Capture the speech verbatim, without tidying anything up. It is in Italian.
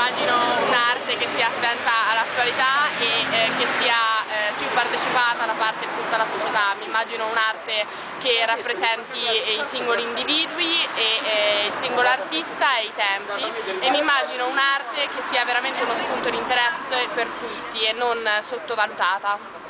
immagino un'arte che sia attenta all'attualità e eh, che sia eh, più partecipata da parte di tutta la società. Mi immagino un'arte che rappresenti i singoli individui e eh, il singolo artista e i tempi, e mi immagino un'arte che sia veramente uno spunto di interesse per tutti e non sottovalutata.